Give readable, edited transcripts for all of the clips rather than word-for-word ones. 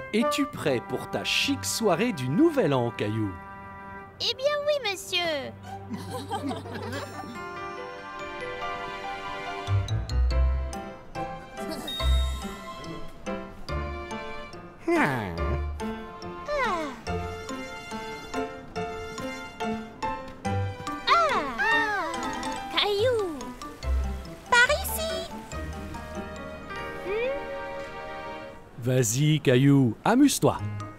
Es-tu prêt pour ta chic soirée du Nouvel An, Caillou? Eh bien oui, monsieur. Caillou. Par ici. Vas-y, Caillou, amuse-toi.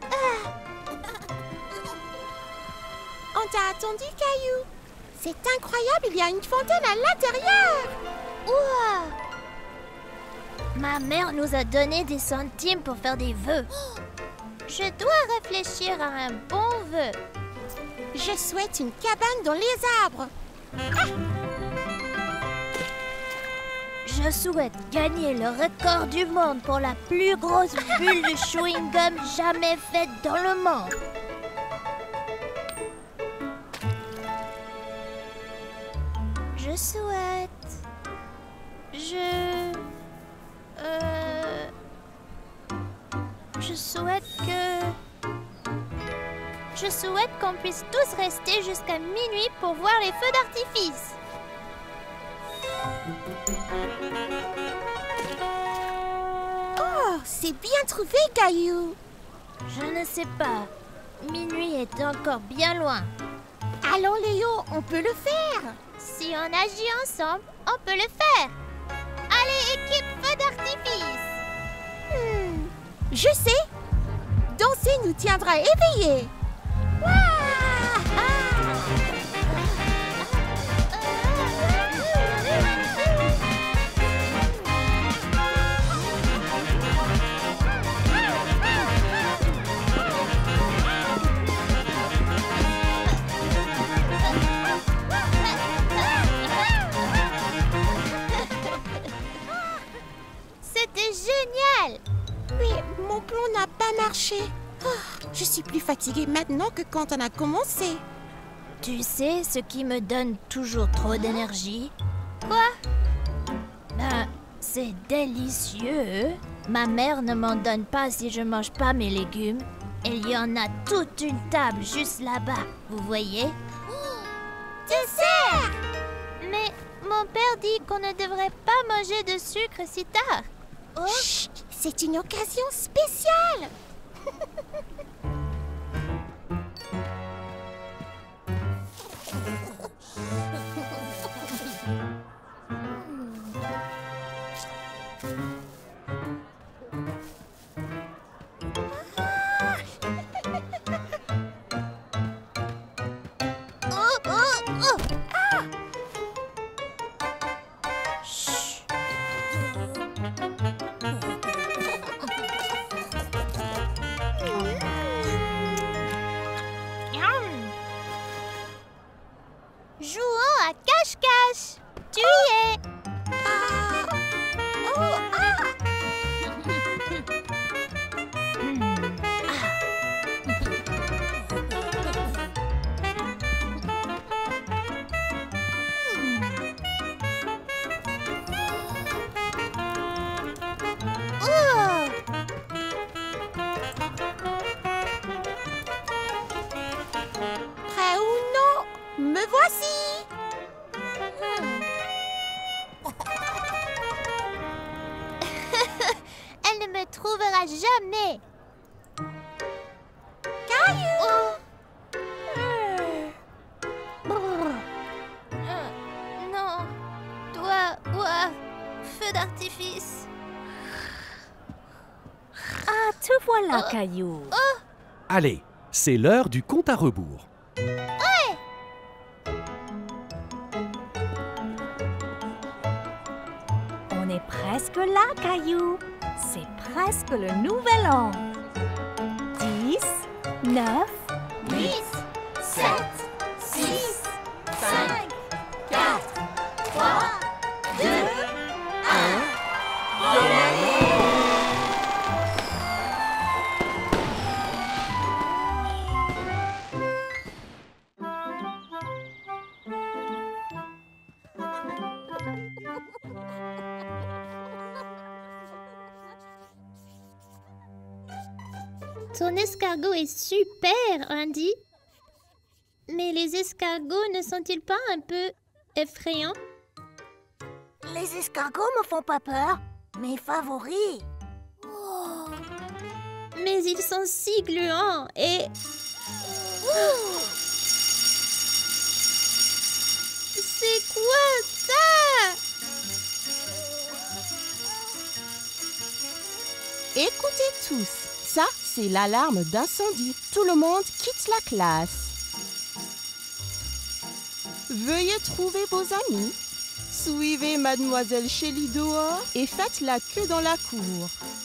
On t'a attendu, Caillou. C'est incroyable, il y a une fontaine à l'intérieur. Ouah. Ma mère nous a donné des centimes pour faire des vœux. Je dois réfléchir à un bon vœu. Je souhaite une cabane dans les arbres. Je souhaite gagner le record du monde pour la plus grosse bulle de chewing-gum jamais faite dans le monde. Je souhaite... Je souhaite qu'on puisse tous rester jusqu'à minuit pour voir les feux d'artifice. Oh, c'est bien trouvé, Caillou. Je ne sais pas. Minuit est encore bien loin. Allons, Léo, on peut le faire. Si on agit ensemble, on peut le faire. Allez, équipe feu d'artifice. Je sais. Danser nous tiendra éveillés. C'était génial. Mais mon plan n'a pas marché. Je suis plus fatiguée maintenant que quand on a commencé. Tu sais ce qui me donne toujours trop d'énergie? Quoi? Ben, c'est délicieux. Ma mère ne m'en donne pas si je mange pas mes légumes. Il y en a toute une table juste là-bas, vous voyez? Dessert! Mais mon père dit qu'on ne devrait pas manger de sucre si tard. Oh. Chut, c'est une occasion spéciale. Jouons à cache-cache. Tu y es. Prêt ou non? Me voici. Elle ne me trouvera jamais. Caillou! Non. Toi, ouah, feu d'artifice. Ah, te voilà, Caillou. Allez, c'est l'heure du compte à rebours. On est presque là, Caillou. C'est presque le nouvel an. 10, 9, 10, 7, 6, 5, 4, 3, 2, 1. Bonne année! Ton escargot est super, Andy. Mais les escargots ne sont-ils pas un peu effrayants? Les escargots me font pas peur. Mes favoris. Mais ils sont si gluants et... C'est quoi ça? Écoutez tous, ça c'est l'alarme d'incendie. Tout le monde quitte la classe. Veuillez trouver vos amis. Suivez Mademoiselle Shelly dehors et faites la queue dans la cour.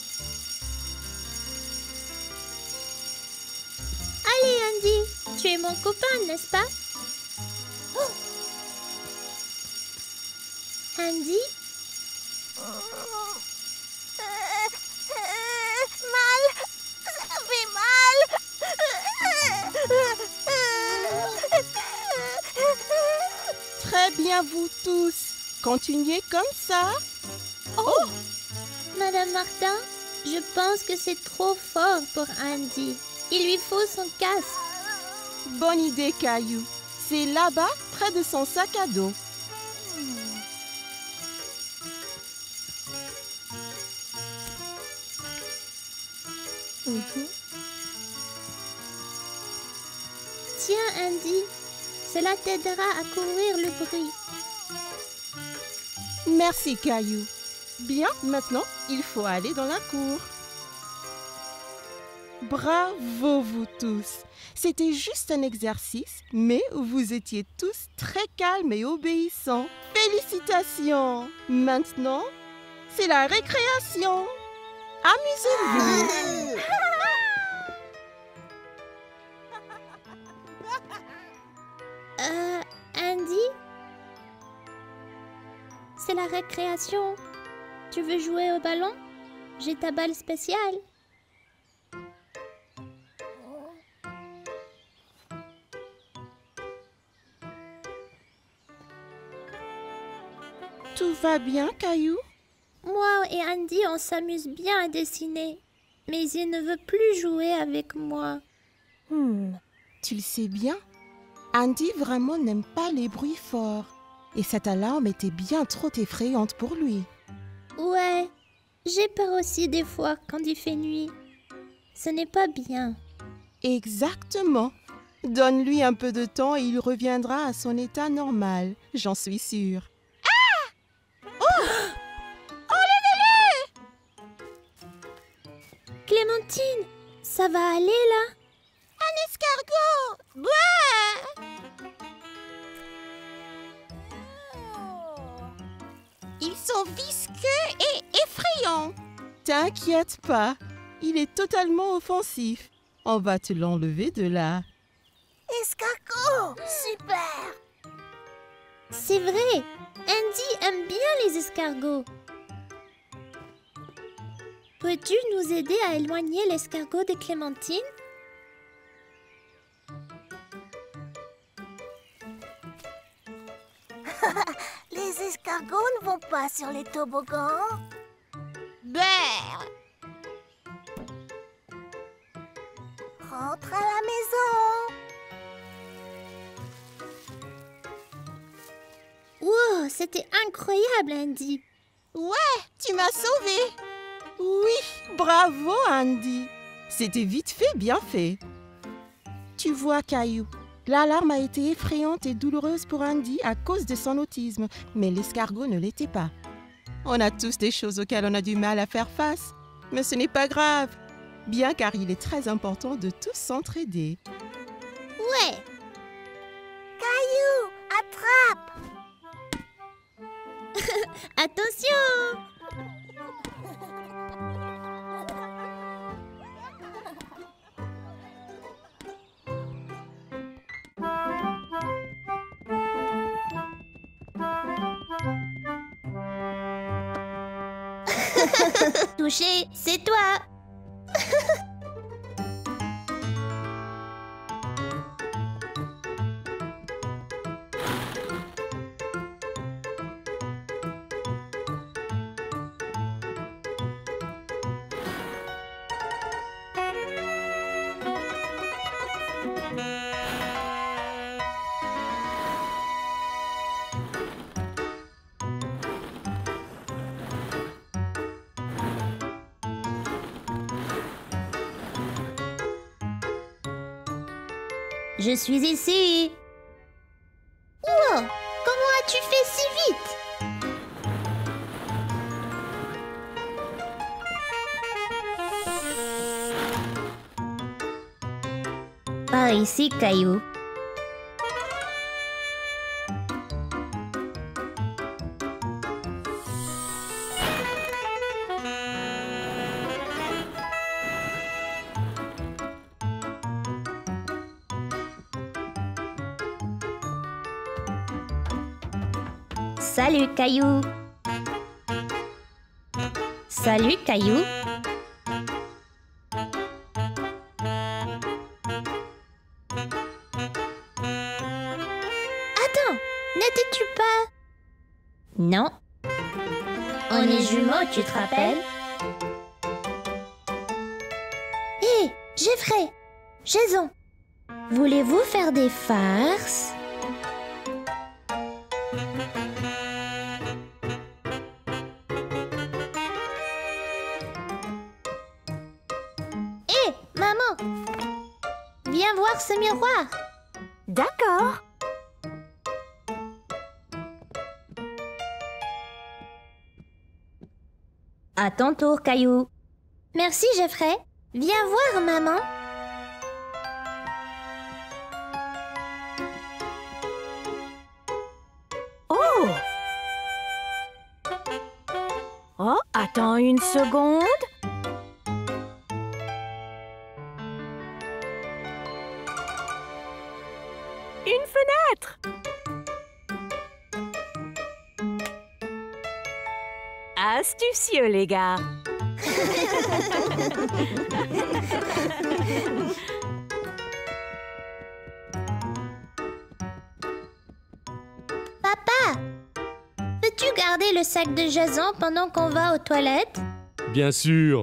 Allez, Andy, tu es mon copain, n'est-ce pas? Andy? Mal. Ça fait mal. Très bien vous tous. Continuez comme ça. Madame Martin, je pense que c'est trop fort pour Andy. Il lui faut son casque. Bonne idée, Caillou. C'est là-bas, près de son sac à dos. Tiens, Andy, cela t'aidera à couvrir le bruit. Merci, Caillou. Bien, maintenant, il faut aller dans la cour. Bravo, vous tous. C'était juste un exercice, mais vous étiez tous très calmes et obéissants. Félicitations. Maintenant, c'est la récréation. Amusez-vous. Andy? C'est la récréation. Tu veux jouer au ballon? J'ai ta balle spéciale. Tout va bien, Caillou? Moi et Andy, on s'amuse bien à dessiner. Mais il ne veut plus jouer avec moi. Tu le sais bien, Andy vraiment n'aime pas les bruits forts. Et cette alarme était bien trop effrayante pour lui. Ouais, j'ai peur aussi des fois quand il fait nuit. Ce n'est pas bien. Exactement. Donne-lui un peu de temps et il reviendra à son état normal, j'en suis sûre. Clémentine, ça va aller là? Un escargot! Bouah! Ils sont visqueux et effrayants. T'inquiète pas, il est totalement offensif. On va te l'enlever de là. Escargot. Super. C'est vrai, Andy aime bien les escargots. Peux-tu nous aider à éloigner l'escargot de Clémentine? Les escargots ne vont pas sur les toboggans. Brrr. Rentre à la maison. Wow, c'était incroyable, Andy. Ouais, tu m'as sauvé. Oui, bravo Andy. C'était vite fait, bien fait. Tu vois, Caillou, l'alarme a été effrayante et douloureuse pour Andy à cause de son autisme, mais l'escargot ne l'était pas. On a tous des choses auxquelles on a du mal à faire face, mais ce n'est pas grave, bien car il est très important de tous s'entraider. Ouais, Caillou, attrape. attention! Touché, c'est toi! Je suis ici. Wow, comment as-tu fait si vite? Par ici, Caillou. Salut, Caillou. Salut, Caillou. Attends, n'étais-tu pas... Non. On est jumeaux, tu te rappelles? Hé, Jeffrey, Jason, voulez-vous faire des farces? Hé, maman, viens voir ce miroir. D'accord. À ton tour, Caillou. Merci, Jeffrey. Viens voir, maman. Oh! Oh, attends une seconde. Une fenêtre! Astucieux, les gars. Papa, peux-tu garder le sac de Jason pendant qu'on va aux toilettes? Bien sûr.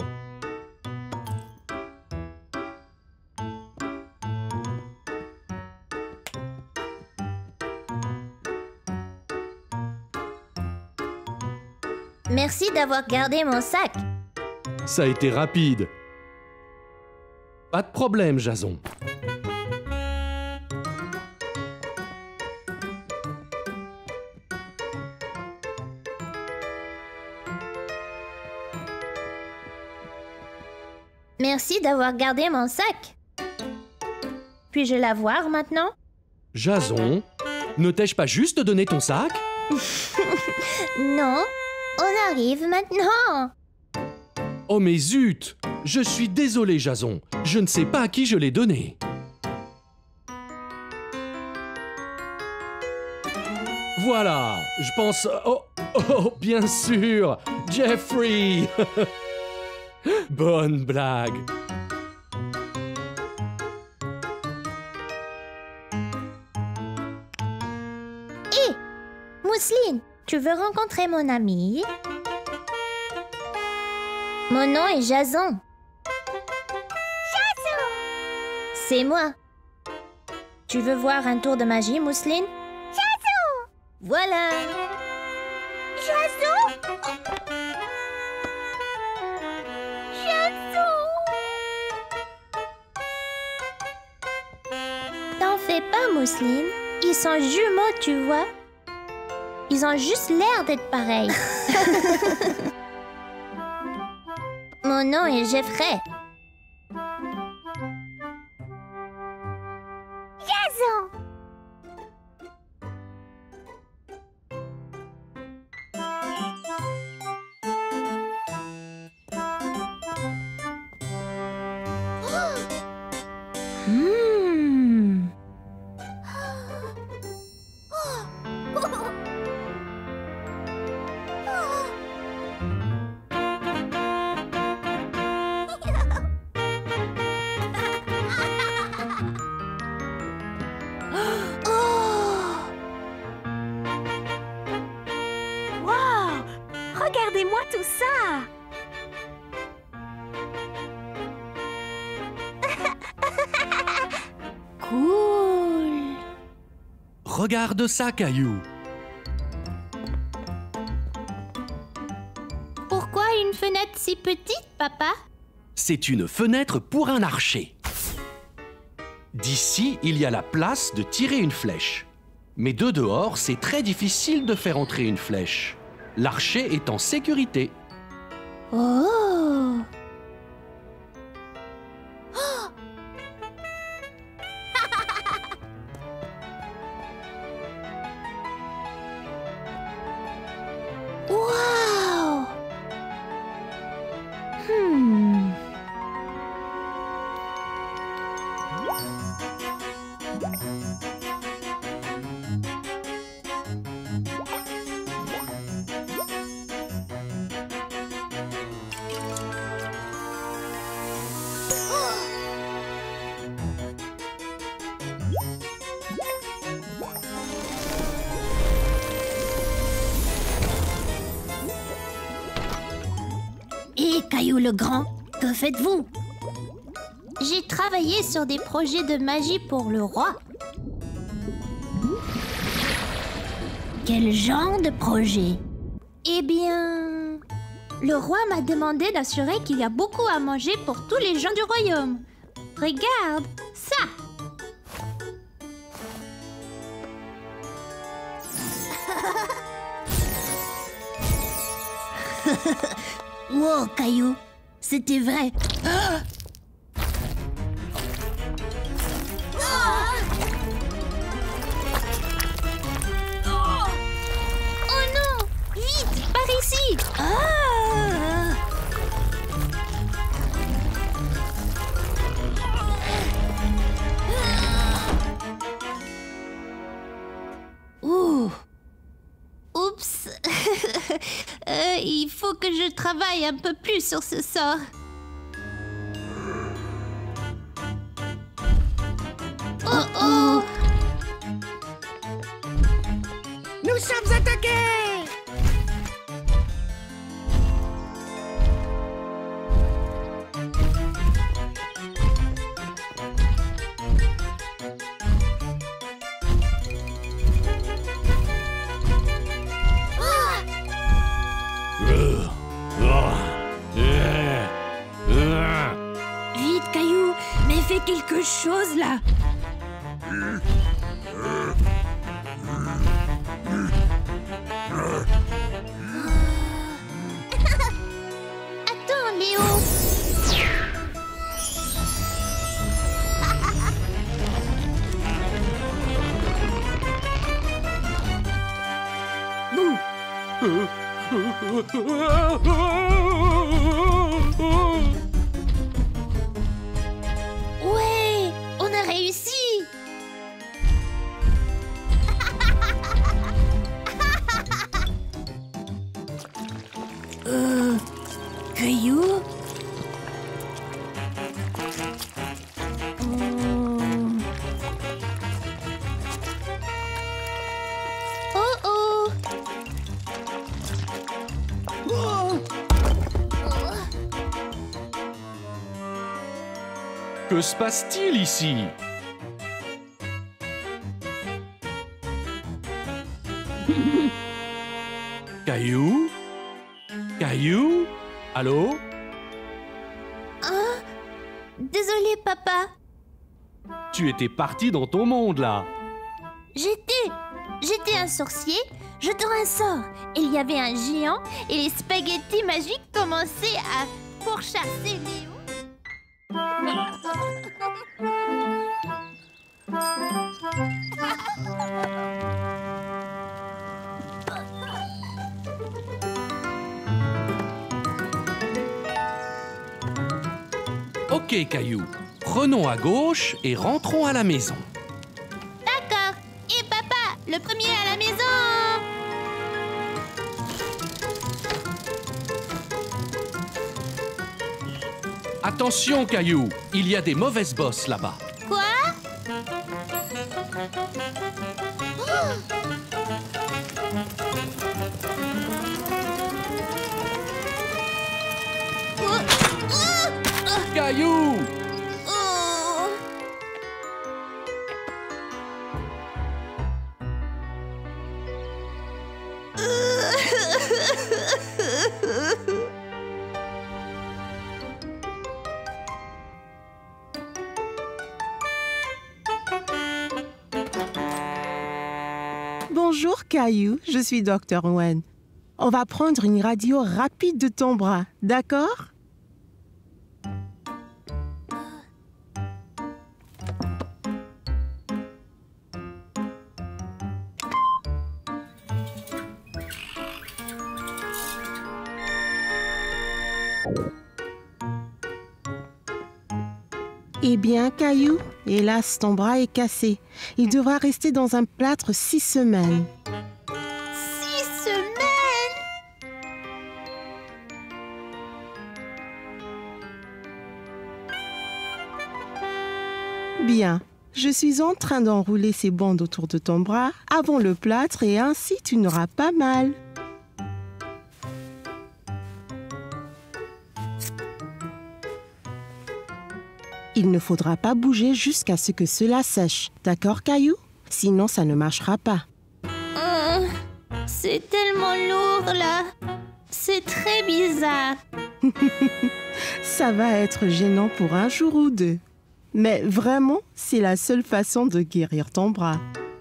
Merci d'avoir gardé mon sac. Ça a été rapide. Pas de problème, Jason. Merci d'avoir gardé mon sac. Puis-je l'avoir maintenant? Jason, ne t'ai-je pas juste donné ton sac? Non, on arrive maintenant. Oh mais zut! Je suis désolé, Jason. Je ne sais pas à qui je l'ai donné. Voilà, je pense... Oh, bien sûr! Jeffrey! Bonne blague. Hé, Mousseline, tu veux rencontrer mon ami? Mon nom est Jason. Jason! C'est moi. Tu veux voir un tour de magie, Mousseline? Jason! Voilà! Jason! Jason! T'en fais pas, Mousseline. Ils sont jumeaux, tu vois. Ils ont juste l'air d'être pareils. Mon nom est Jeffrey. Jason! Wow! Regardez-moi tout ça! Cool! Regarde ça, Caillou. Pourquoi une fenêtre si petite, papa? C'est une fenêtre pour un archer. D'ici, il y a la place de tirer une flèche. Mais de dehors, c'est très difficile de faire entrer une flèche. L'archer est en sécurité. Oh! Wow! Et Caillou le Grand, que faites-vous? J'ai travaillé sur des projets de magie pour le roi. Quel genre de projet? Eh bien, le roi m'a demandé d'assurer qu'il y a beaucoup à manger pour tous les gens du royaume. Regarde ça! Wow, Caillou, c'était vrai. Oh non! Vite! Par ici! Ouh. Oups! Il faut que je travaille un peu plus sur ce sort. Oh oh! Nous sommes attaqués! Vite, Caillou, mais fais quelque chose là. Attends, Léo! Ouais! On a réussi! Caillou? Oh oh! Que se passe-t-il ici? Caillou? Caillou? Allô? Désolé, papa. Tu étais parti dans ton monde, là. J'étais un sorcier, jetant un sort. Il y avait un géant et les spaghettis magiques commençaient à pourchasser Léo. Ok, Caillou. Prenons à gauche et rentrons à la maison. D'accord. Et papa, le premier à la maison. Attention, Caillou. Il y a des mauvaises bosses là-bas. Quoi? Caillou! Oh. Caillou, je suis Dr. Wen. On va prendre une radio rapide de ton bras, d'accord? Eh bien, Caillou, hélas, ton bras est cassé. Il devra rester dans un plâtre 6 semaines. 6 semaines? Bien, je suis en train d'enrouler ces bandes autour de ton bras avant le plâtre et ainsi tu n'auras pas mal. Il ne faudra pas bouger jusqu'à ce que cela sèche. D'accord, Caillou? Sinon, ça ne marchera pas. C'est tellement lourd, là. C'est très bizarre. Ça va être gênant pour un jour ou deux. Mais vraiment, c'est la seule façon de guérir ton bras.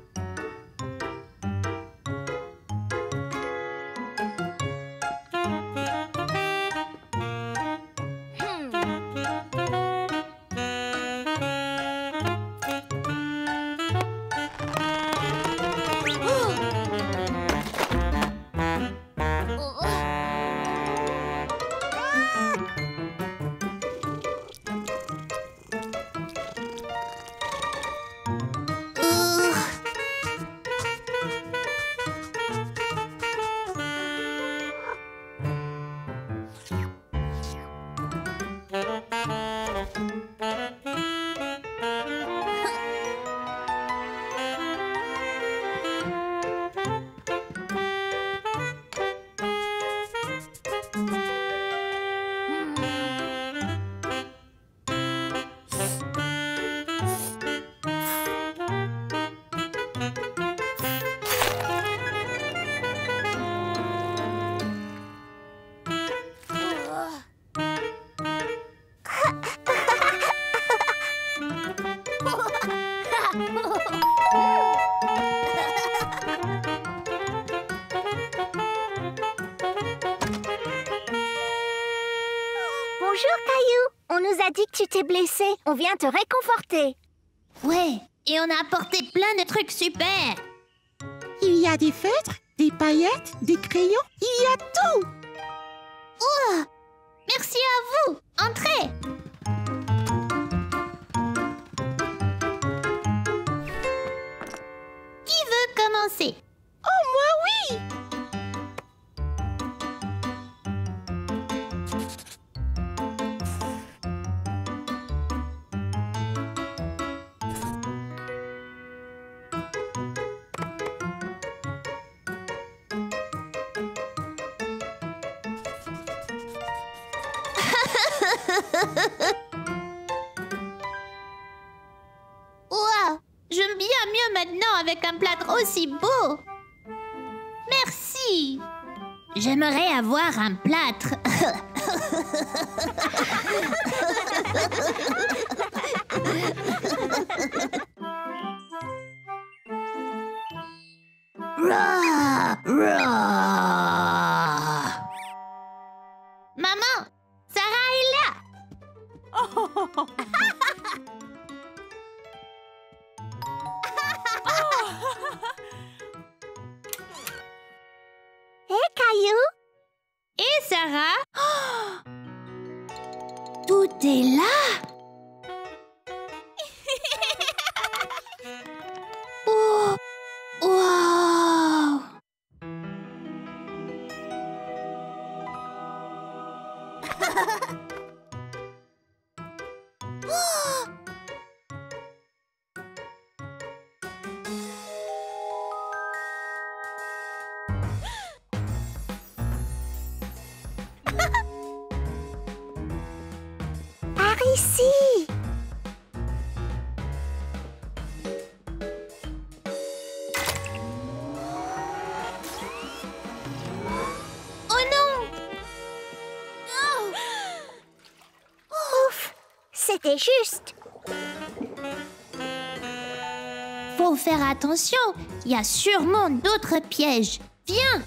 Bonjour, Caillou. On nous a dit que tu t'es blessé. On vient te réconforter. Ouais, et on a apporté plein de trucs super. Il y a des feutres, des paillettes, des crayons, il y a tout! Merci à vous. Entrez. Qui veut commencer? Oh, moi, oui! Ouah, j'aime bien mieux maintenant avec un plâtre aussi beau. Merci. J'aimerais avoir un plâtre. Maman, Sarah est là. Hé, Caillou. Et Sarah? Tout est là. Oh, wow. Par ici. Oh non. Ouf, c'était juste. faut faire attention. Il y a sûrement d'autres pièges. Viens!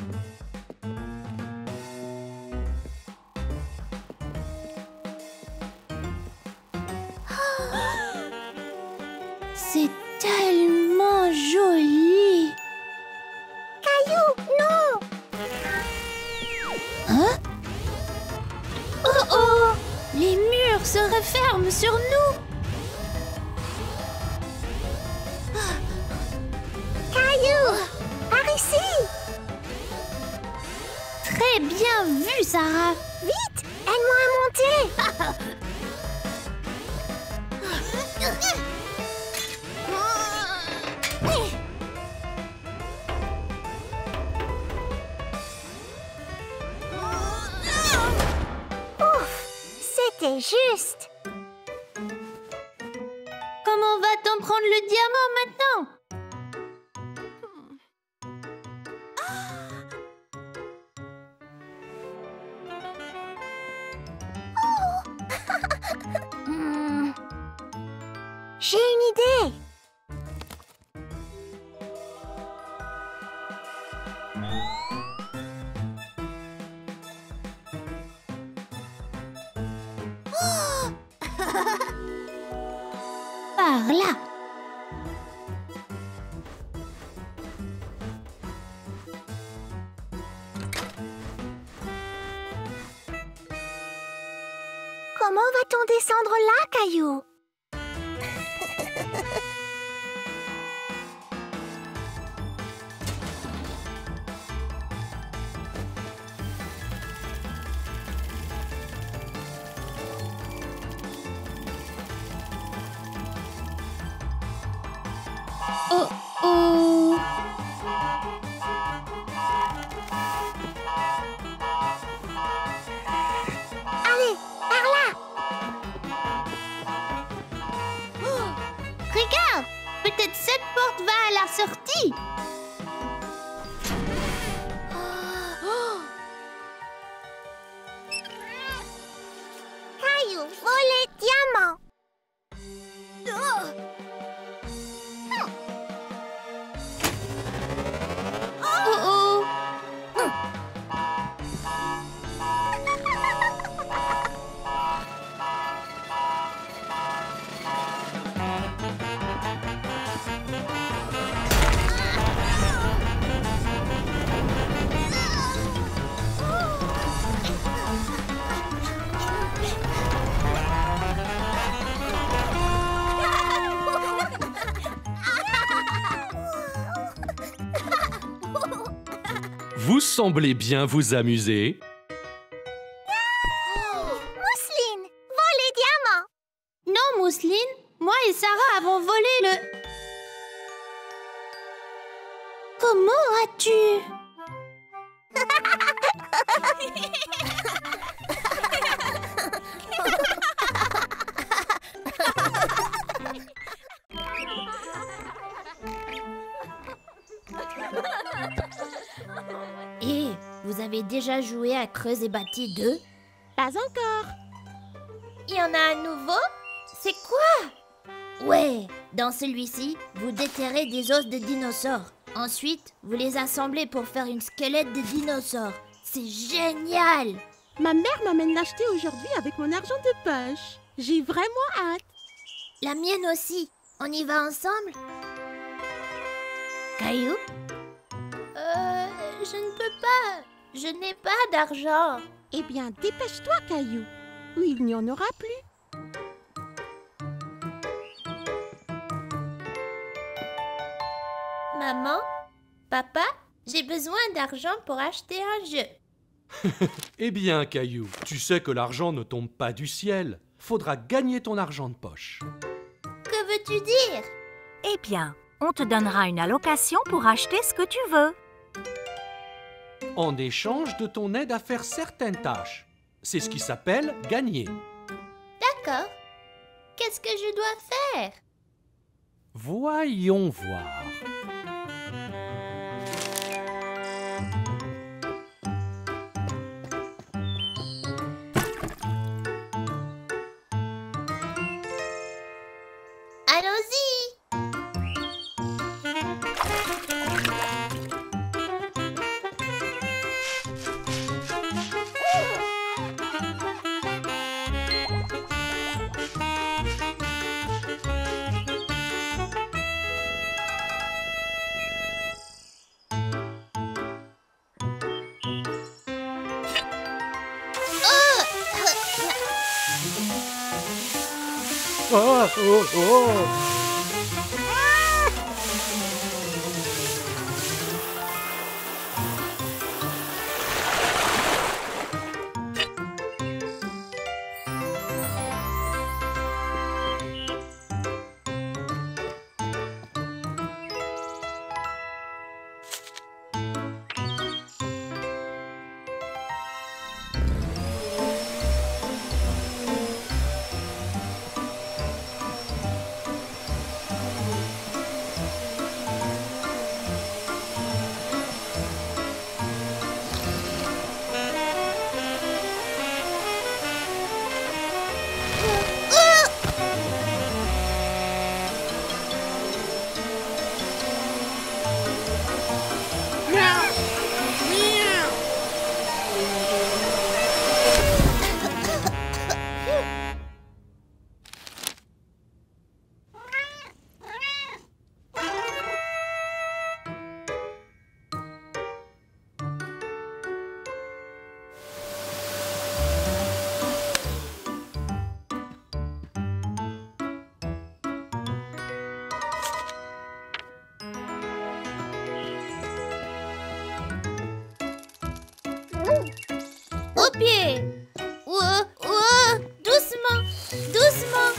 C'est tellement joli. Caillou, non! Hein? Oh oh! Les murs se referment sur nous. Caillou! Par ici! Très bien vu, Sarah. Vite! Aide-moi à monter! Ouf! C'était juste! Comment va-t-on prendre le diamant maintenant? J'ai une idée! Par là. Comment va-t-on descendre là, Caillou? Oh oh! Allez, par là! Regarde! Peut-être cette porte va à la sortie. Caillou, volet, diamant! Oh oh! Vous semblez bien vous amuser. Mousseline, volet, diamant! Non, Mousseline, moi et Sarah avons volé le... Comment as-tu... Et vous avez déjà joué à Creuse et Bâti 2? Pas encore. Il y en a un nouveau? C'est quoi? Ouais, dans celui-ci, vous déterrez des os de dinosaures. Ensuite, vous les assemblez pour faire une squelette de dinosaure. C'est génial! Ma mère m'amène l'acheter aujourd'hui avec mon argent de poche. J'ai vraiment hâte. La mienne aussi. On y va ensemble? Caillou? Je ne peux pas. Je n'ai pas d'argent. Eh bien, dépêche-toi, Caillou, ou il n'y en aura plus. Maman? Papa? J'ai besoin d'argent pour acheter un jeu. Eh bien, Caillou, tu sais que l'argent ne tombe pas du ciel. Faudra gagner ton argent de poche. Que veux-tu dire? Eh bien, on te donnera une allocation pour acheter ce que tu veux. En échange de ton aide à faire certaines tâches. C'est ce qui s'appelle gagner. D'accord. Qu'est-ce que je dois faire? Voyons voir. Allons-y! Oh, oh, oh. Au pied. Doucement, doucement.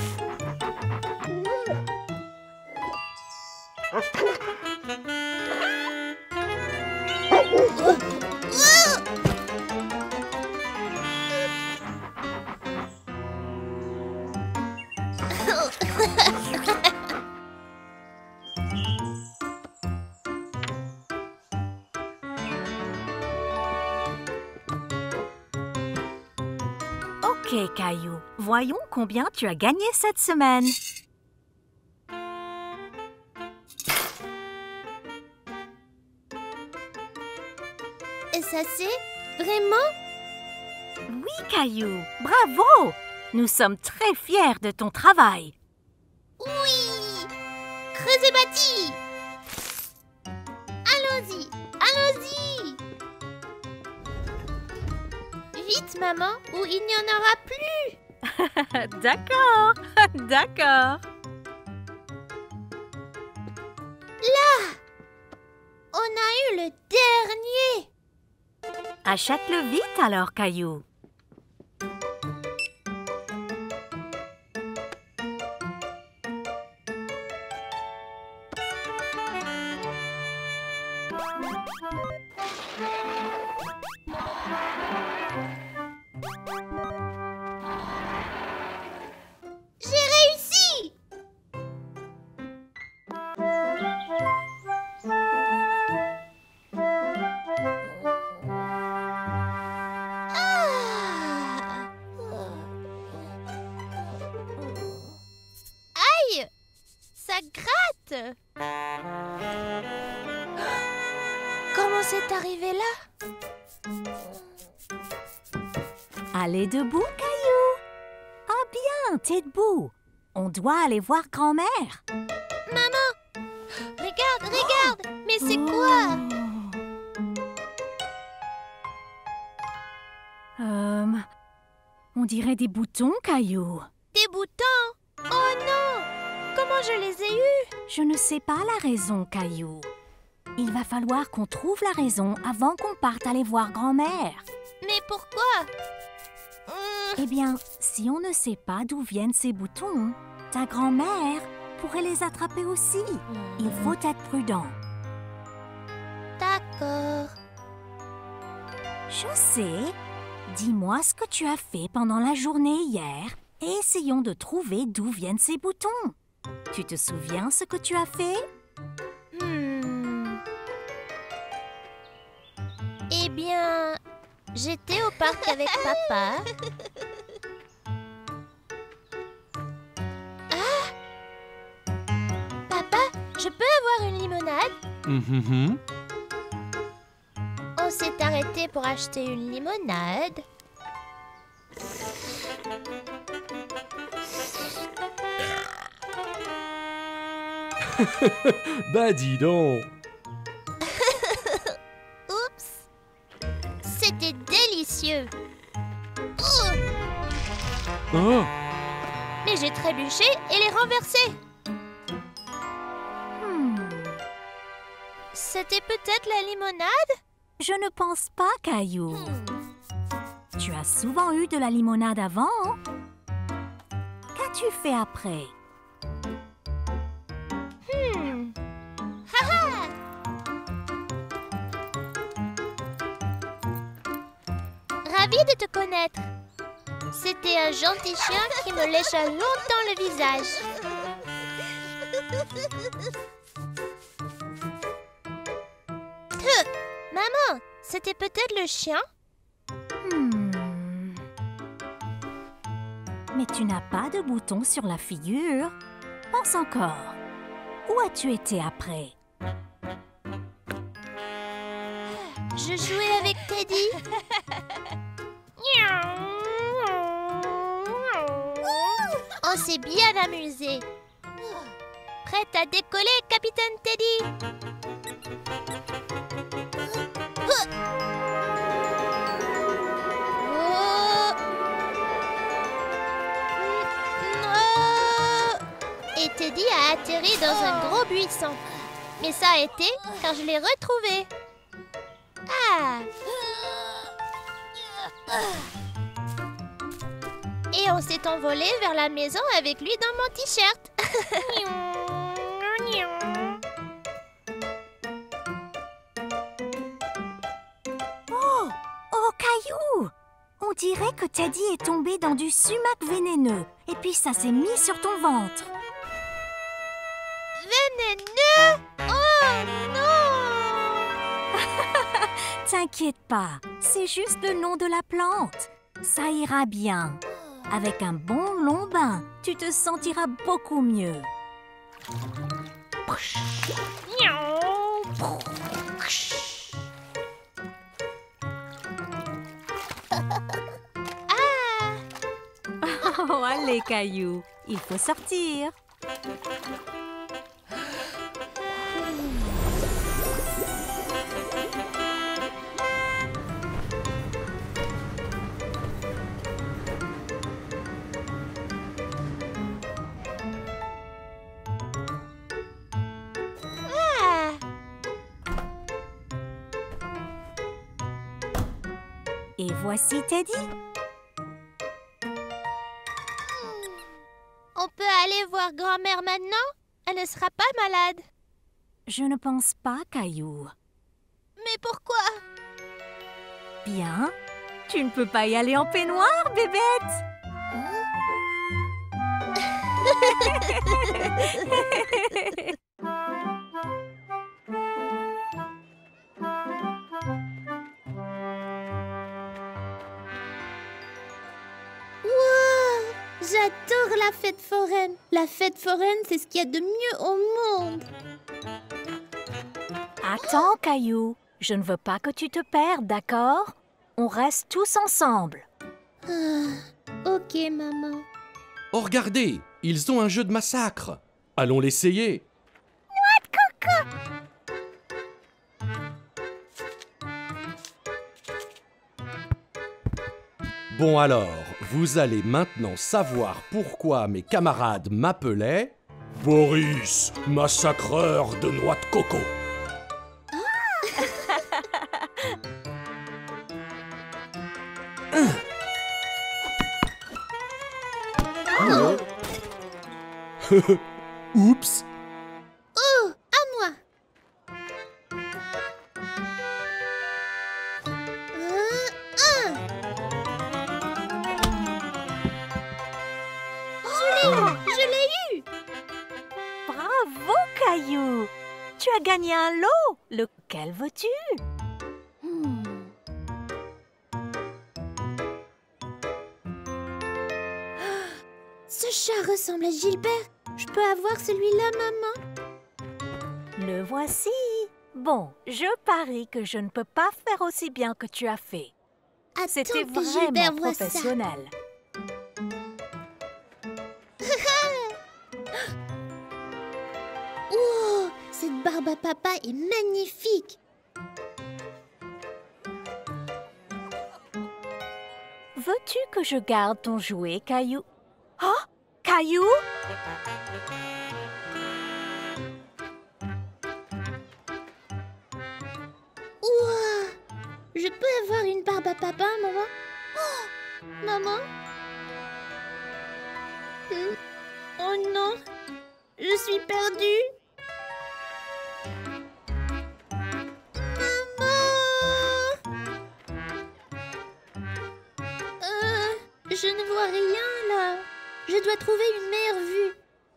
Ok, Caillou. Voyons combien tu as gagné cette semaine. Et ça c'est vraiment? Oui, Caillou. Bravo! Nous sommes très fiers de ton travail. Oui! Creusez bâti! Allons-y! Allons-y! Vite, maman, ou il n'y en aura plus! D'accord, d'accord. Là! On a eu le dernier! Achète-le vite alors, Caillou. J'ai réussi! Ah! Aïe! Ça gratte! Comment c'est arrivé là? Allez debout, Caillou. Ah bien, t'es debout. On doit aller voir grand-mère. Maman! Regarde, regarde! Mais c'est quoi? On dirait des boutons, Caillou. Des boutons? Oh non! Comment je les ai eus? Je ne sais pas la raison, Caillou. Il va falloir qu'on trouve la raison avant qu'on parte aller voir grand-mère. Mais pourquoi? Eh bien, si on ne sait pas d'où viennent ces boutons, ta grand-mère pourrait les attraper aussi. Il faut être prudent. D'accord. Je sais. Dis-moi ce que tu as fait pendant la journée hier et essayons de trouver d'où viennent ces boutons. Tu te souviens ce que tu as fait? Eh bien, j'étais au parc avec papa. Ah! Papa, je peux avoir une limonade? On s'est arrêté pour acheter une limonade. Bah dis donc. Oups! C'était délicieux. Oh, Mais j'ai trébuché et les renversé. C'était peut-être la limonade? Je ne pense pas, Caillou. Tu as souvent eu de la limonade avant. Qu'as-tu fait après? Ravie de te connaître. C'était un gentil chien qui me lécha longtemps le visage. Maman, c'était peut-être le chien? Mais tu n'as pas de bouton sur la figure. Pense encore. Où as-tu été après? Je jouais avec Teddy. On s'est bien amusé. Prête à décoller, Capitaine Teddy? Et Teddy a atterri dans un gros buisson. Mais ça a été car je l'ai retrouvé. Ah! Et on s'est envolé vers la maison avec lui dans mon t-shirt. Oh, Caillou! On dirait que Teddy est tombé dans du sumac vénéneux. Et puis ça s'est mis sur ton ventre. Vénéneux? Oh non! T'inquiète pas, c'est juste le nom de la plante. Ça ira bien. Avec un bon long bain, tu te sentiras beaucoup mieux. Oh, allez, Caillou, il faut sortir. Et voici Teddy. On peut aller voir grand-mère maintenant? Elle ne sera pas malade. Je ne pense pas, Caillou. Mais pourquoi? Bien, tu ne peux pas y aller en peignoir, bébête. J'adore la fête foraine. La fête foraine, c'est ce qu'il y a de mieux au monde. Attends, Caillou. Je ne veux pas que tu te perdes, d'accord? On reste tous ensemble. Ok, maman. Oh, regardez, ils ont un jeu de massacre. Allons l'essayer. Bon alors, vous allez maintenant savoir pourquoi mes camarades m'appelaient Boris, massacreur de noix de coco. Oups. Oh, à moi. Je l'ai eu. Bravo, Caillou. Tu as gagné un lot. Lequel veux-tu? Ce chat ressemble à Gilbert. Je peux avoir celui-là, maman? Le voici. Bon, je parie que je ne peux pas faire aussi bien que tu as fait. C'était Attends que Gilbert vraiment voit ça. professionnel. Oh, cette barbe à papa est magnifique. Veux-tu que je garde ton jouet, Caillou? Oh, Caillou! Caillou? Ouah! Je peux avoir une barbe à papa, maman? Oh! Maman? Oh non! Je suis perdue! Je ne vois rien là. Je dois trouver une meilleure vue.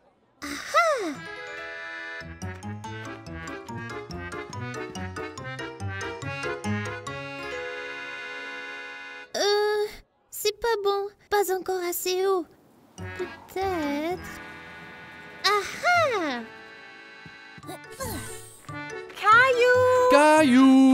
C'est pas bon. Pas encore assez haut. Peut-être... Caillou! Caillou!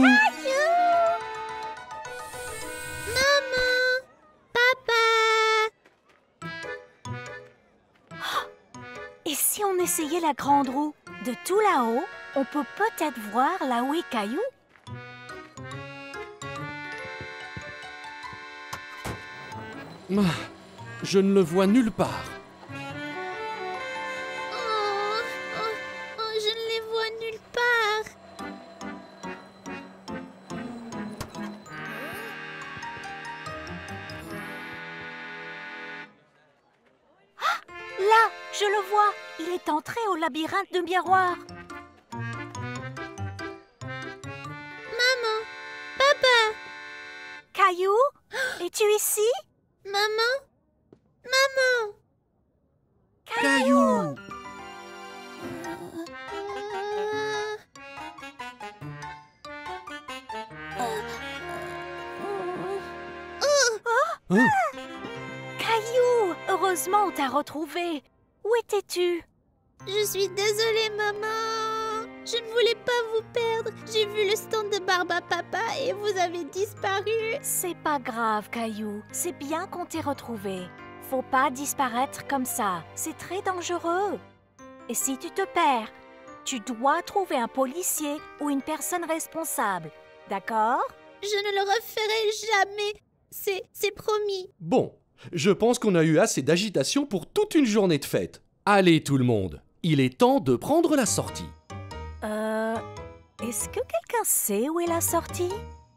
Et si on essayait la grande roue? De tout là-haut, on peut peut-être voir là où est Caillou. Je ne le vois nulle part. Je ne les vois nulle part. Là, je le vois. Il est entré au labyrinthe de miroirs. Maman, papa, Caillou, es-tu ici? maman, maman. Caillou! Hein? Caillou, heureusement on t'a retrouvé. Où étais-tu? Je suis désolée, maman. Je ne voulais pas vous perdre. J'ai vu le stand de barbe à papa et vous avez disparu. C'est pas grave, Caillou. C'est bien qu'on t'ait retrouvé. Faut pas disparaître comme ça. C'est très dangereux. Et si tu te perds, tu dois trouver un policier ou une personne responsable. D'accord? Je ne le referai jamais. C'est promis. Bon, je pense qu'on a eu assez d'agitation pour toute une journée de fête. Allez tout le monde, il est temps de prendre la sortie. Est-ce que quelqu'un sait où est la sortie?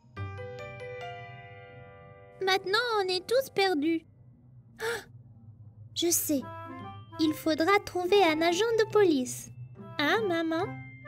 Maintenant, on est tous perdus. Ah, je sais. Il faudra trouver un agent de police. Hein, maman?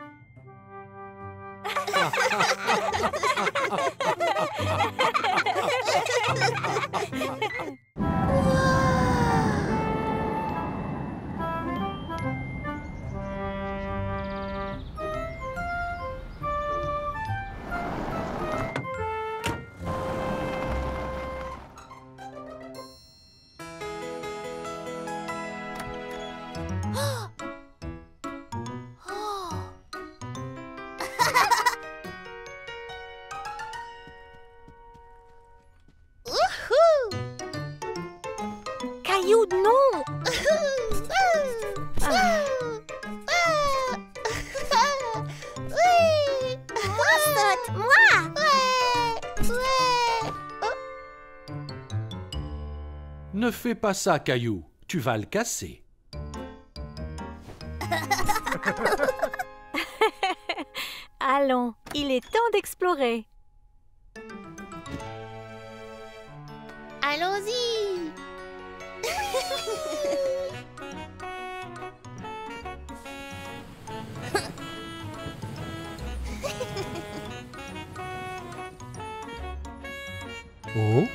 Caillou, non! Oui! Moi, saute! Moi! Ouais! Ne fais pas ça, Caillou, tu vas le casser. Allons, il est temps d'explorer. Allons-y! Oh?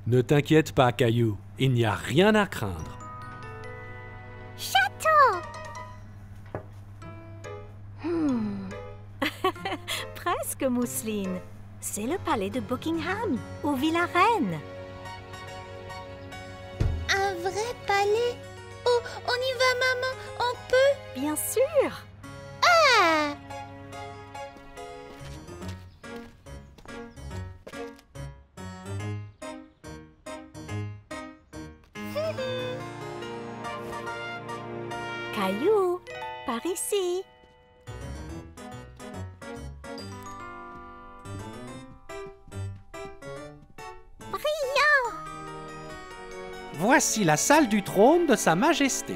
Ne t'inquiète pas, Caillou. Il n'y a rien à craindre. Château! Presque, Mousseline. C'est le palais de Buckingham, où vit la reine. Un vrai palais? Oh, on y va, maman, on peut? Bien sûr. Ah! Caillou, par ici. Voici la salle du trône de Sa Majesté.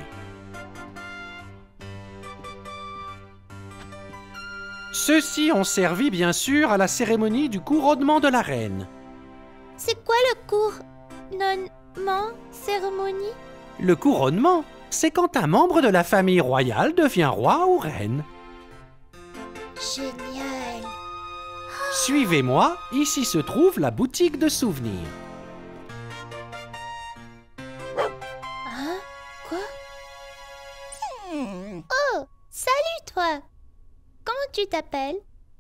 Ceux-ci ont servi bien sûr à la cérémonie du couronnement de la reine. C'est quoi le couronnement? Cérémonie? Le couronnement, c'est quand un membre de la famille royale devient roi ou reine. Génial! Suivez-moi, ici se trouve la boutique de souvenirs. Hein? Quoi? Oh, salut toi! Comment tu t'appelles?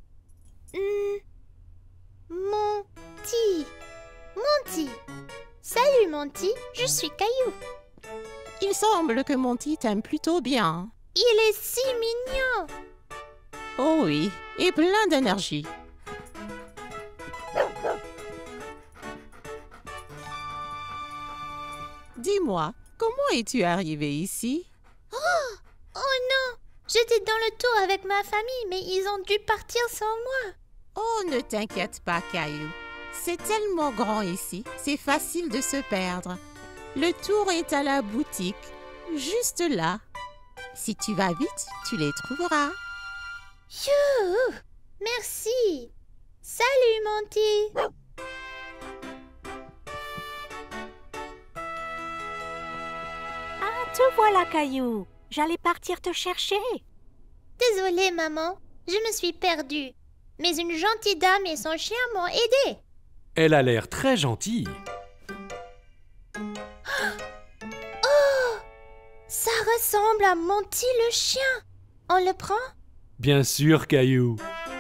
Monty. Monty. Salut Monty, je suis Caillou. Il semble que Monty t'aime plutôt bien. Il est si mignon. Oh oui, et plein d'énergie. Dis-moi, comment es-tu arrivé ici? Oh non, j'étais dans le tour avec ma famille, mais ils ont dû partir sans moi. Oh, ne t'inquiète pas, Caillou. C'est tellement grand ici, c'est facile de se perdre. Le tour est à la boutique, juste là. Si tu vas vite, tu les trouveras. Youhou! Merci. Salut Monty. Ah, te voilà, Caillou. J'allais partir te chercher. Désolée maman, je me suis perdue. Mais une gentille dame et son chien m'ont aidée. Elle a l'air très gentille. Oh! Ça ressemble à Monty le chien. On le prend? Bien sûr, Caillou.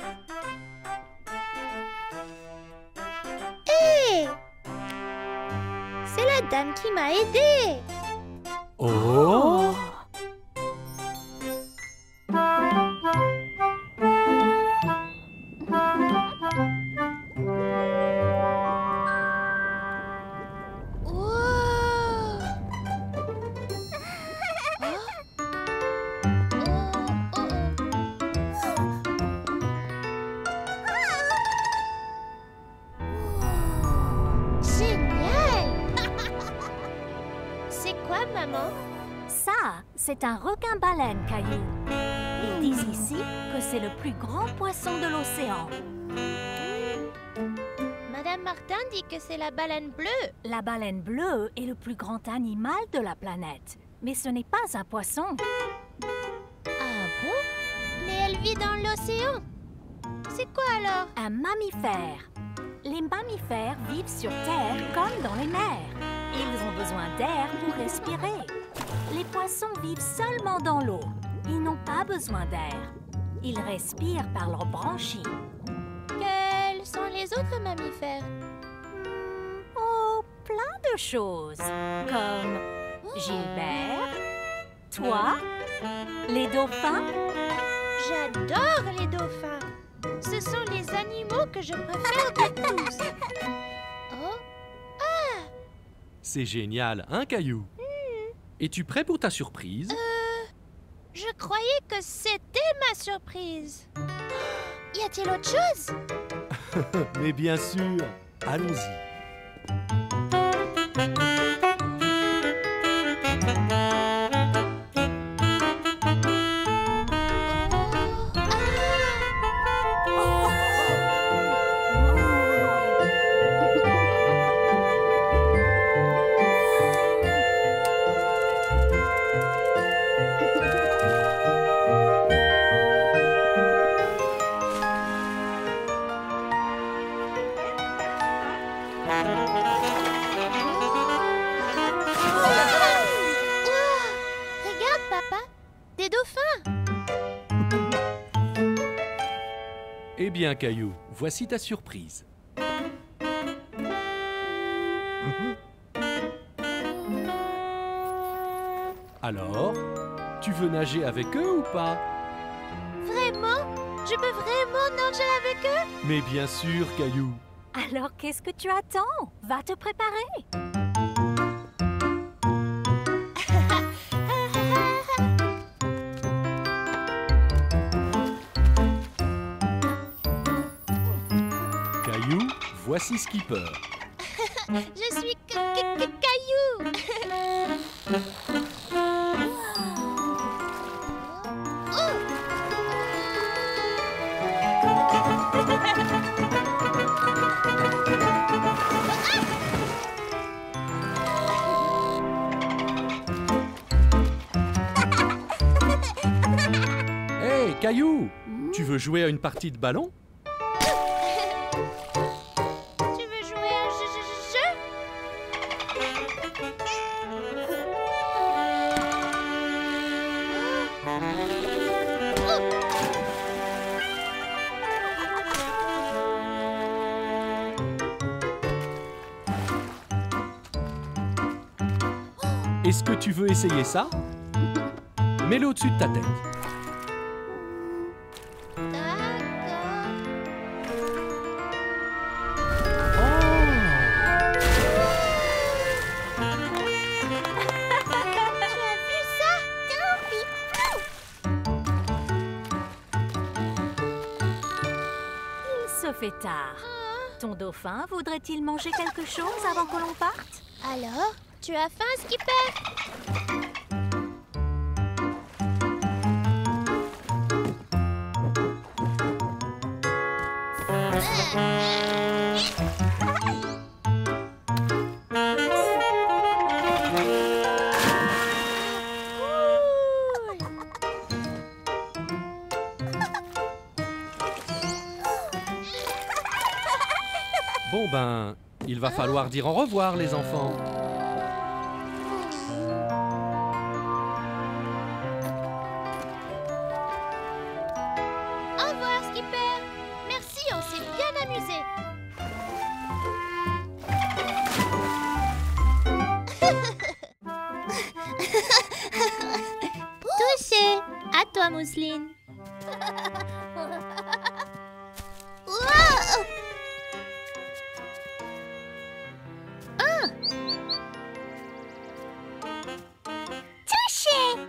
Hé! C'est la dame qui m'a aidée. Oh! Ça, c'est un requin-baleine, Caillou. Ils disent ici que c'est le plus grand poisson de l'océan. Madame Martin dit que c'est la baleine bleue. La baleine bleue est le plus grand animal de la planète. Mais ce n'est pas un poisson. Ah bon? Mais elle vit dans l'océan. C'est quoi alors? Un mammifère. Les mammifères vivent sur Terre comme dans les mers. Ils ont besoin d'air pour respirer. Les poissons vivent seulement dans l'eau. Ils n'ont pas besoin d'air. Ils respirent par leurs branchies. Quels sont les autres mammifères? Oh, plein de choses. Comme Gilbert, toi, les dauphins. J'adore les dauphins. Ce sont les animaux que je préfère de tous. Oh, C'est génial, hein, Caillou? Es-tu prêt pour ta surprise? je croyais que c'était ma surprise. Y a-t-il autre chose? Mais bien sûr, allons-y. Eh bien, Caillou, voici ta surprise. Alors, tu veux nager avec eux ou pas? Vraiment? Je peux vraiment nager avec eux? Mais bien sûr, Caillou. Alors qu'est-ce que tu attends? Va te préparer. Caillou, voici Skipper. Je suis Caillou. Hé, Caillou, tu veux jouer à une partie de ballon? Tu veux jouer à un jeu? Est-ce que tu veux essayer ça? Mets-le au-dessus de ta tête. D'accord. Tu as vu ça? Il se fait tard. Ton dauphin voudrait-il manger quelque chose avant que l'on parte? Alors, tu as faim, Skipper? Bon ben, il va falloir dire au revoir, les enfants. Au revoir, Skipper. Merci, on s'est bien amusé. Touché. À toi, Mousseline. Wow. Touché!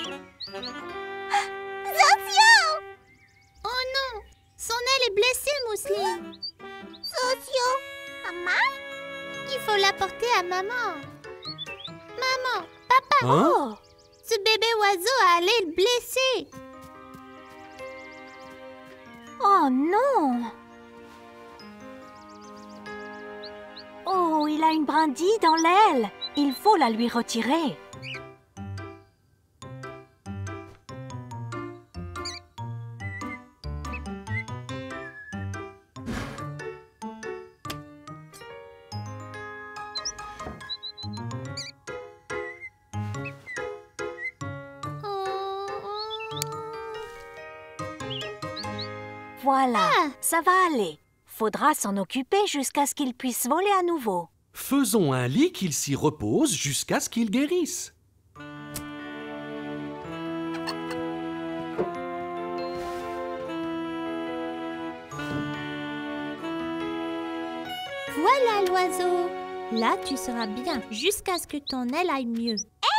Socio! Oh non, son aile est blessée, Mousseline. Socio! Maman? Il faut l'apporter à maman. Maman, papa, Hein? ce bébé oiseau a l'aile blessée. Oh non! Oh, il a une brindille dans l'aile. Il faut la lui retirer. Voilà, ça va aller. Faudra s'en occuper jusqu'à ce qu'il puisse voler à nouveau. Faisons un lit qu'il s'y repose jusqu'à ce qu'il guérisse. Voilà l'oiseau. Là, tu seras bien jusqu'à ce que ton aile aille mieux.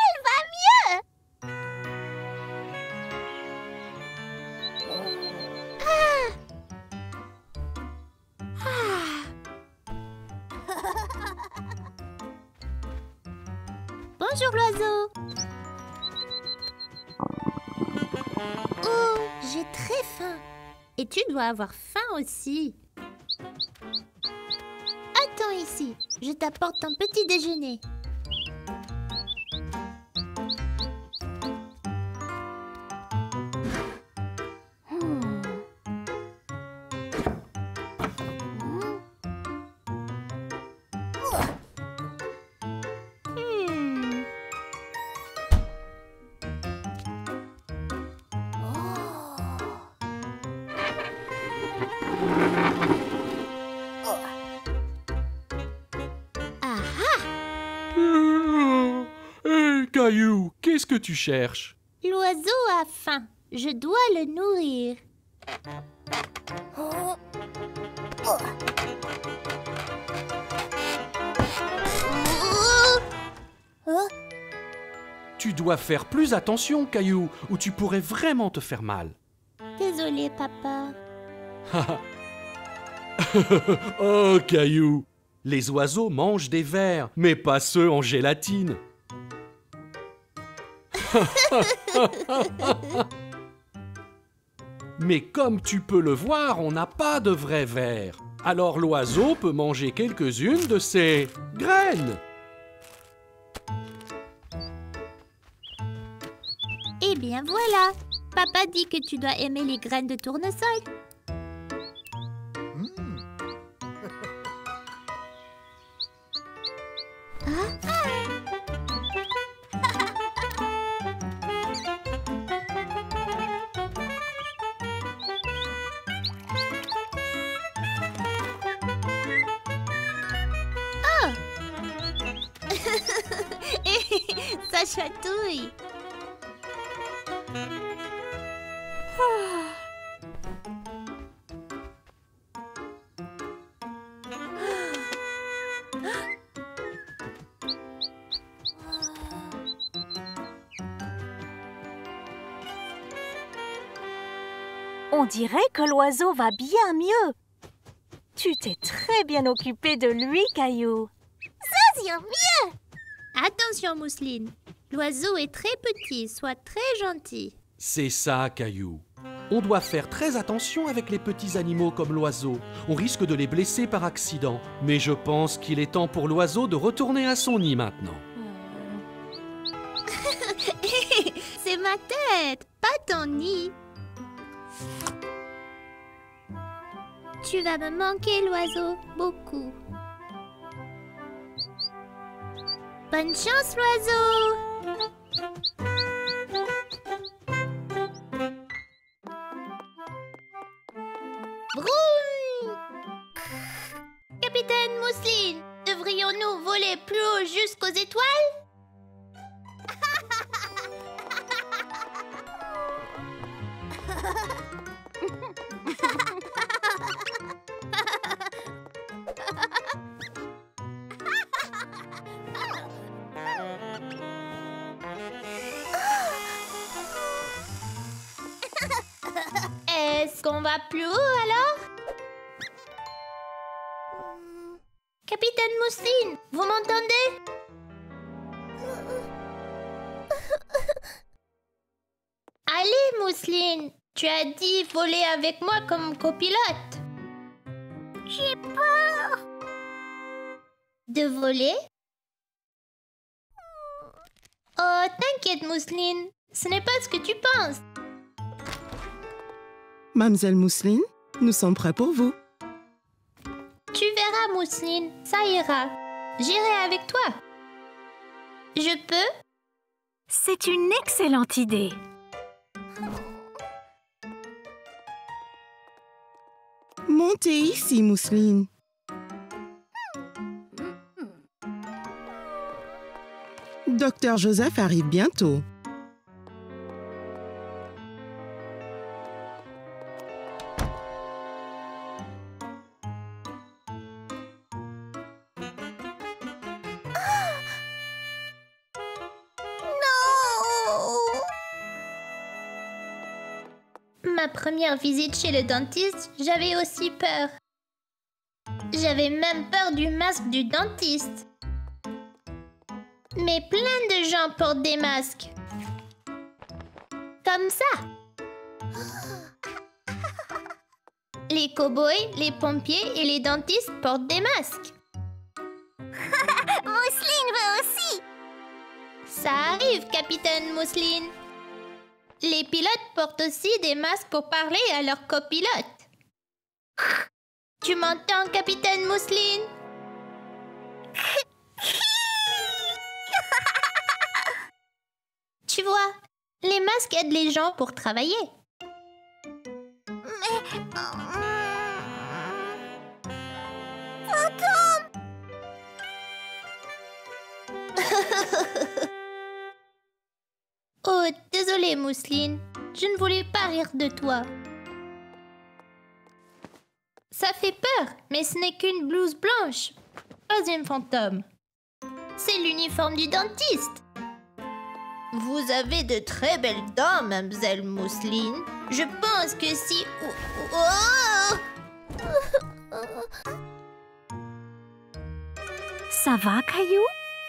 Bonjour l'oiseau. Oh, j'ai très faim. Et tu dois avoir faim aussi. Attends ici, je t'apporte ton petit déjeuner. Caillou, qu'est-ce que tu cherches? L'oiseau a faim. Je dois le nourrir. Tu dois faire plus attention, Caillou, ou tu pourrais vraiment te faire mal. Désolé, papa. Oh, Caillou, les oiseaux mangent des vers, mais pas ceux en gélatine. Mais comme tu peux le voir, on n'a pas de vrais vers. Alors l'oiseau peut manger quelques-unes de ses graines. Eh bien voilà. Papa dit que tu dois aimer les graines de tournesol. Ça chatouille. On dirait que l'oiseau va bien mieux. Tu t'es très bien occupé de lui, Caillou. Attention, Mousseline. L'oiseau est très petit, sois très gentil. C'est ça, Caillou. On doit faire très attention avec les petits animaux comme l'oiseau. On risque de les blesser par accident. Mais je pense qu'il est temps pour l'oiseau de retourner à son nid maintenant. C'est ma tête, pas ton nid. Tu vas me manquer, l'oiseau, beaucoup. Bonne chance, l'oiseau! Vroom! Capitaine Mousseline, devrions-nous voler plus haut jusqu'aux étoiles? Est-ce qu'on va plus haut alors? Capitaine Mousseline, vous m'entendez? Allez, Mousseline, tu as dit voler avec moi comme copilote. J'ai peur. De voler? Oh, t'inquiète, Mousseline, ce n'est pas ce que tu penses. Mademoiselle Mousseline, nous sommes prêts pour vous. Tu verras, Mousseline, ça ira. J'irai avec toi. Je peux? C'est une excellente idée. Montez ici, Mousseline. Docteur Joseph arrive bientôt. Ma première visite chez le dentiste, j'avais aussi peur. J'avais même peur du masque du dentiste. Mais plein de gens portent des masques. Comme ça. Les cow-boys, les pompiers et les dentistes portent des masques. Mousseline veut aussi. Ça arrive, capitaine Mousseline. Les pilotes portent aussi des masques pour parler à leurs copilotes. Tu m'entends, capitaine Mousseline? Tu vois, les masques aident les gens pour travailler. Oh, désolée, Mousseline. Je ne voulais pas rire de toi. Ça fait peur, mais ce n'est qu'une blouse blanche. Pas une fantôme. C'est l'uniforme du dentiste. Vous avez de très belles dents, mademoiselle Mousseline. Je pense que si... Oh! Ça va, Caillou?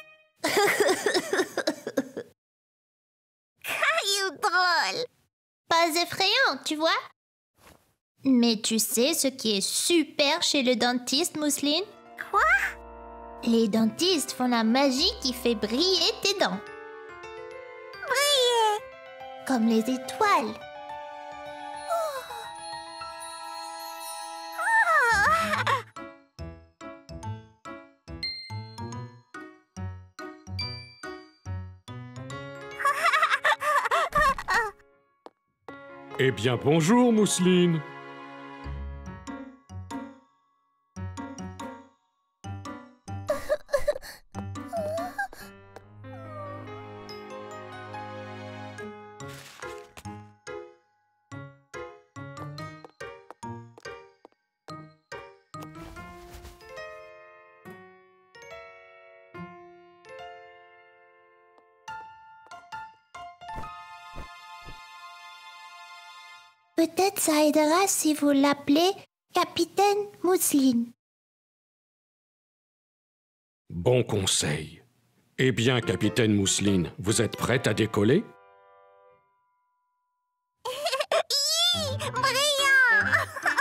Caillou drôle. Pas effrayant, tu vois? Mais tu sais ce qui est super chez le dentiste, Mousseline? Quoi? Les dentistes font la magie qui fait briller tes dents. Briller. Comme les étoiles. Eh bien, bonjour, Mousseline. Peut-être ça aidera si vous l'appelez Capitaine Mousseline. Bon conseil. Eh bien, capitaine Mousseline, vous êtes prête à décoller? Brillant.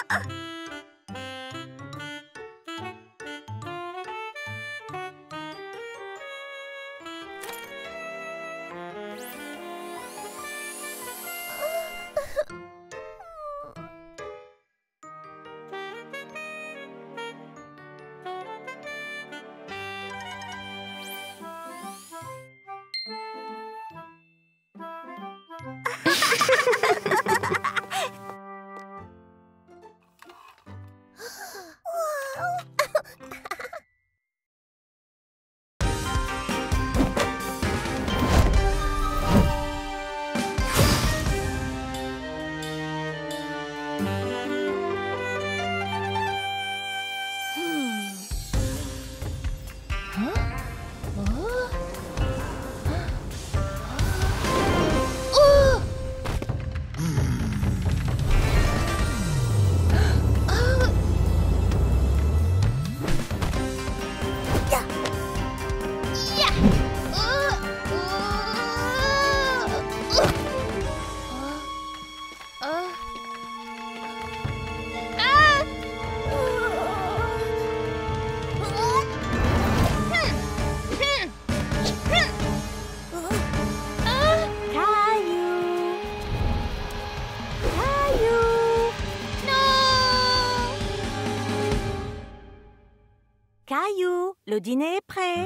Caillou, le dîner est prêt.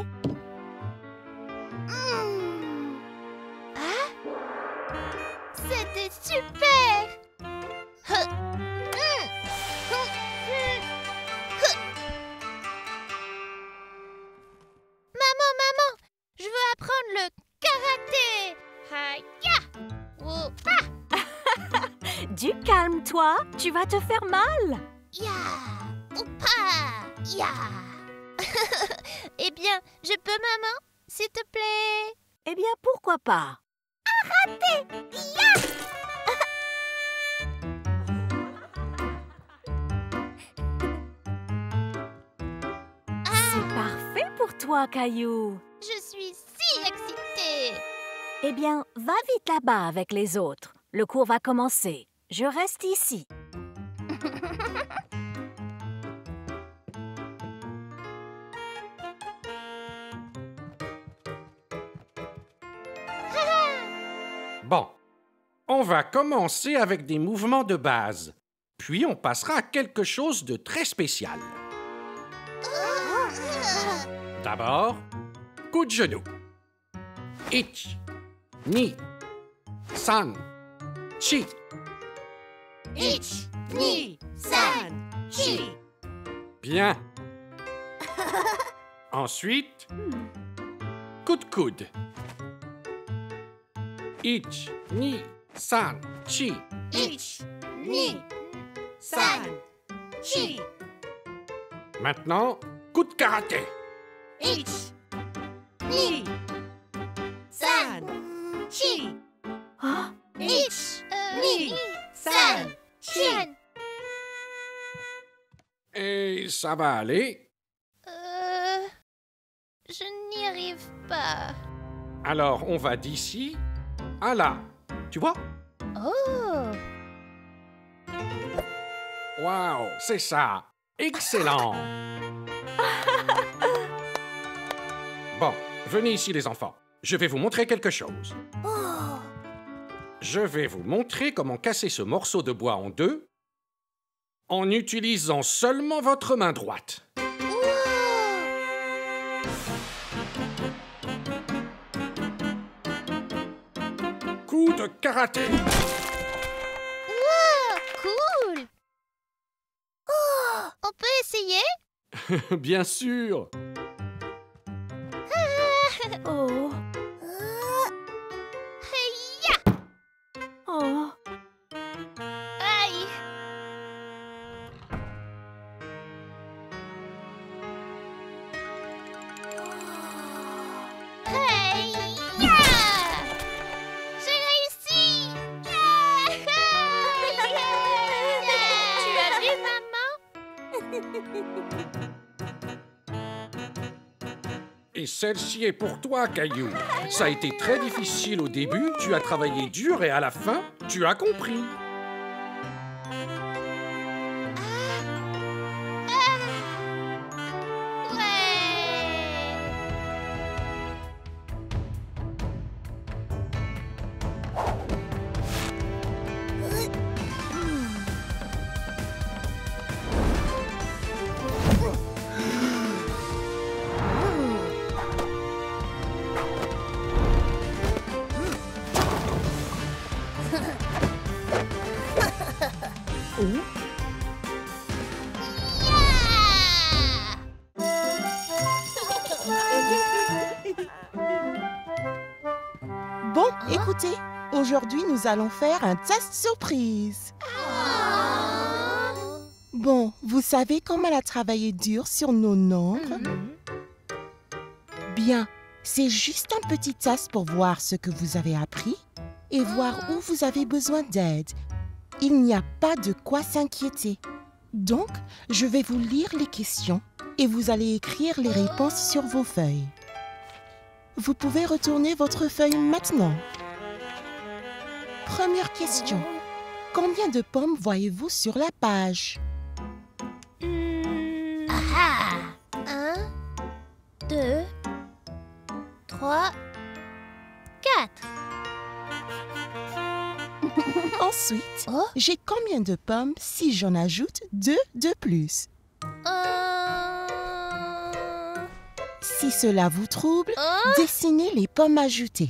C'était super! Maman, je veux apprendre le karaté! Hi-ya! Oupa! Du calme, toi, tu vas te faire mal. Ya! Oupa! Ya! Eh bien, je peux, maman? S'il te plaît? Eh bien, pourquoi pas? C'est parfait pour toi, Caillou. Je suis si excitée! Eh bien, va vite là-bas avec les autres. Le cours va commencer. Je reste ici. Bon, on va commencer avec des mouvements de base. Puis on passera à quelque chose de très spécial. D'abord, coup de genou. Ich, ni, san, chi. Ich, ni, san, chi. Bien. Ensuite, coup de coude. Ich, ni, san, chi. Ich, ni, san, chi. Maintenant, coup de karaté. Ich, ni, san, chi. Ich, ni, san, chi. Et ça va aller. Je n'y arrive pas. Alors, on va d'ici à là. Tu vois? Oh! Waouh, c'est ça. Excellent. Bon, venez ici les enfants. Je vais vous montrer quelque chose. Je vais vous montrer comment casser ce morceau de bois en deux en utilisant seulement votre main droite. Coup de karaté. Wow, cool! On peut essayer? Bien sûr. Oh. Hi-ya! Oh. Aïe! Hi-ya! J'ai réussi! Tu as vu, maman? Et celle-ci est pour toi, Caillou. Ça a été très difficile au début, tu as travaillé dur et à la fin, tu as compris. Bon, écoutez, aujourd'hui nous allons faire un test surprise. Bon, vous savez comme elle a travaillé dur sur nos nombres? Bien, c'est juste un petit test pour voir ce que vous avez appris et voir où vous avez besoin d'aide. Il n'y a pas de quoi s'inquiéter. Donc, je vais vous lire les questions et vous allez écrire les réponses sur vos feuilles. Vous pouvez retourner votre feuille maintenant. Première question. Combien de pommes voyez-vous sur la page? 1, 2, 3, 4. Ensuite, Oh. j'ai combien de pommes si j'en ajoute 2 de plus? Si cela vous trouble, dessinez les pommes ajoutées.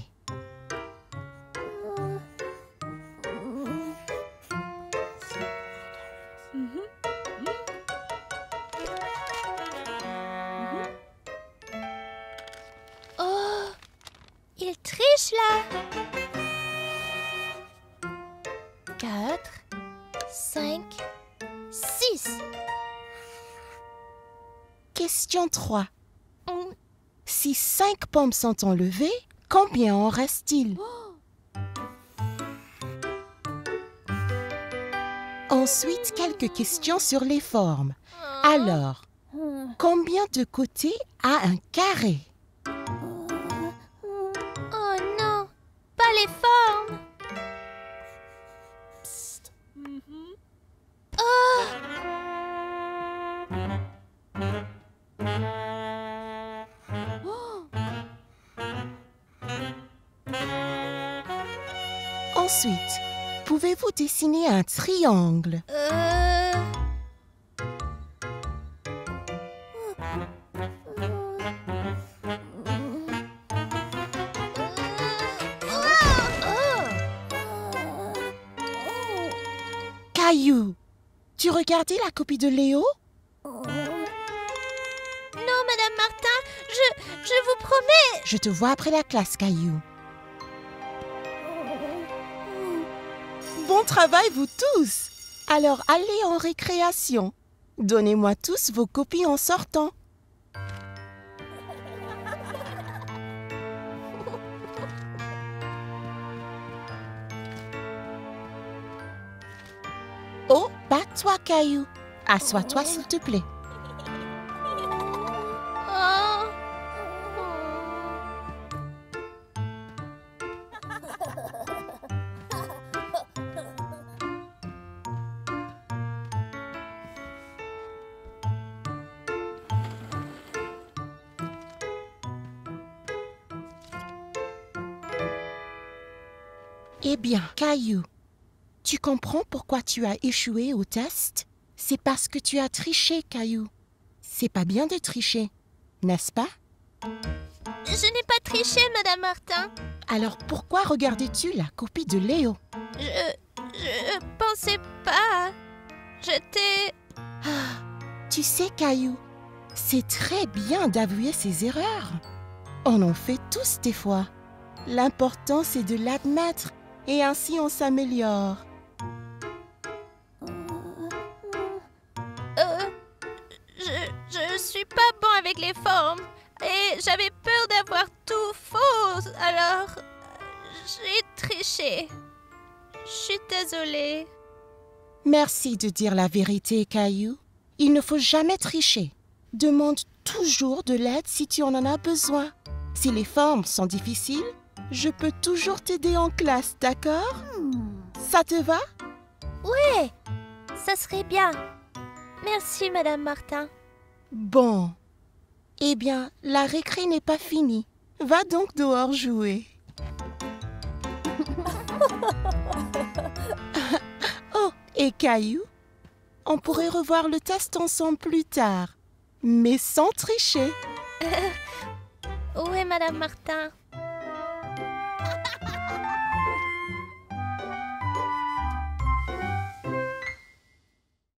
Oh, il triche là. 4, 5, 6. Question 3. Si 5 pommes sont enlevées, combien en reste-t-il? Ensuite, quelques questions sur les formes. Alors, combien de côtés a un carré? Oh non, pas les formes. Psst. Oh. Ensuite, pouvez-vous dessiner un triangle? Caillou, tu regardais la copie de Léo? Non, Madame Martin, je vous promets. Je te vois après la classe, Caillou. Bon travail, vous tous. Alors, allez en récréation. Donnez-moi tous vos copies en sortant. Oh, pas toi, Caillou. Assois-toi, s'il te plaît. Oh. Eh bien, Caillou, tu comprends pourquoi tu as échoué au test? C'est parce que tu as triché, Caillou. C'est pas bien de tricher, n'est-ce pas? Je n'ai pas triché, Madame Martin. Alors pourquoi regardais-tu la copie de Léo? Je pensais pas. J'étais... Tu sais, Caillou, c'est très bien d'avouer ses erreurs. On en fait tous des fois. L'important, c'est de l'admettre et ainsi on s'améliore. Je suis pas bon avec les formes et j'avais peur d'avoir tout faux, alors j'ai triché. Je suis désolée. Merci de dire la vérité, Caillou. Il ne faut jamais tricher. Demande toujours de l'aide si tu en as besoin. Si les formes sont difficiles, je peux toujours t'aider en classe, d'accord? Ça te va? Ouais, ça serait bien. Merci, Madame Martin. Bon. Eh bien, la récré n'est pas finie. Va donc dehors jouer. Oh, et Caillou, on pourrait revoir le test ensemble plus tard, mais sans tricher. Oui, Madame Martin.